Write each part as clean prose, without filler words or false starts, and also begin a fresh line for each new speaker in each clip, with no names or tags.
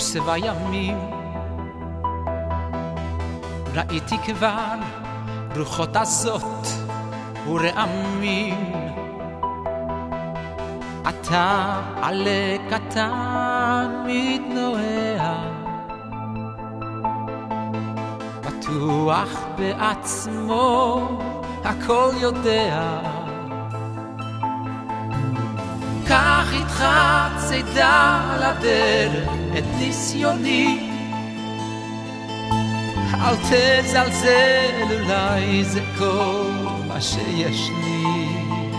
צבע ימים ראיתי כבר רוחות עזות ורעמים אתה עלה קטן מתנועע בטוח בעצמו הכל יודע קח איתך צידה לדרך את ניסיוני אל תזלזל אולי זה כל מה שיש לי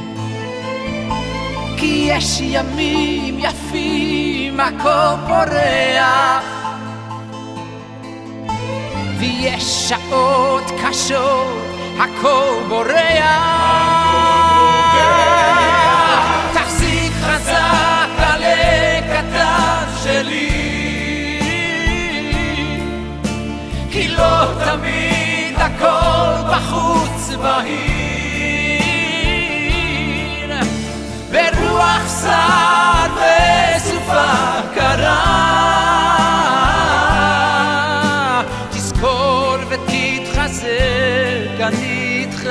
כי יש ימים יפים הכל פורח ויש שעות קשות הכל בורח תחזיק חזק עלה קטן שלי כי לא תמיד הכל בחוץ בהיר ברוח סער וסופה קרה תזכור ותתחזק אני איתך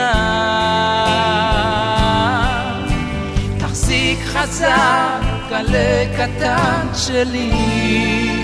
תחזיק חזק עלה קטן שלי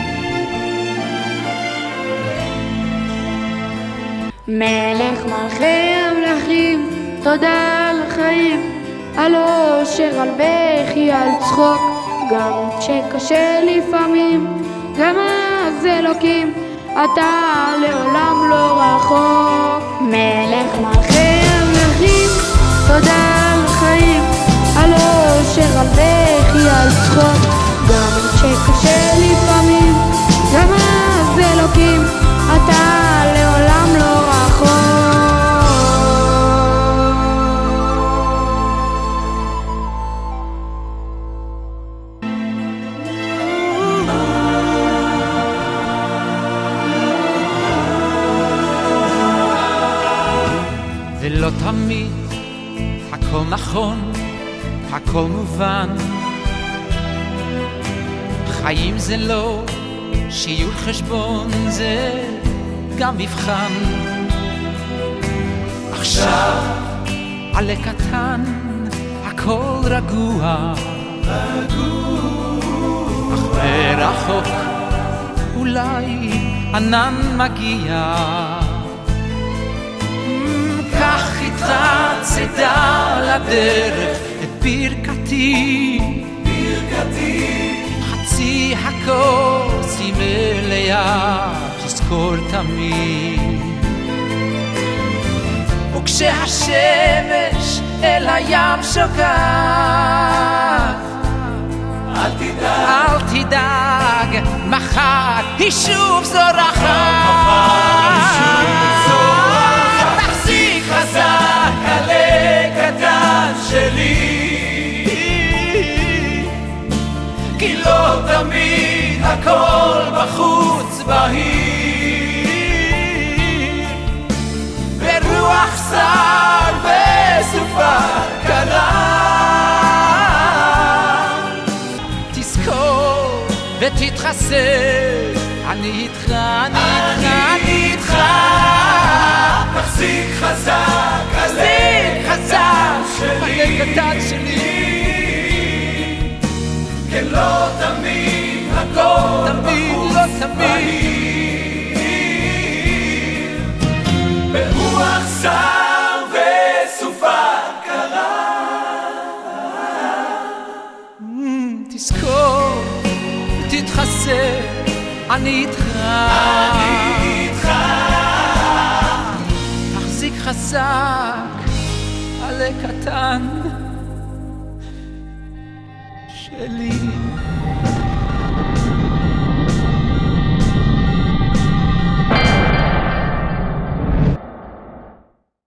מלך מלכי המלכים תודה על החיים על אושר על בכי על צחוק גם שקשה לפעמים גם אז אלוקים אתה לעולם לא רחוק מלך מלכי המלכים תודה על החיים על אושר על בכי על צחוק גם שקשה לפעמים גם אז אלוקים אתה לעולם לא רחוק
ולא תמיד הכל נכון, הכל מובן חיים זה לא שיעור חשבון, זה גם מבחן עכשיו עלה קטן, הכל רגוע אך ברחוק אולי ענן מגיע קח איתך צידה לדרך את ברכתי חצי הכוס היא מלאה תזכור תמיד וכשהשמש אל הים שוקעת אל תדאג מחר היא שוב זורחת תחזיק חזק עלה קטן שלי כי לא תמיד הכל בחוץ בהיר ברוח סער וסופה קרה תזכור ותתחזק אני איתך אני איתך תחזיק חזק עלה קטן שלי כן לא תמיד הכל בחוץ בהיר ברוח סער וסופה קרה תזכור ותתחזק אני איתך תחזיק חזק עלה קטן שלי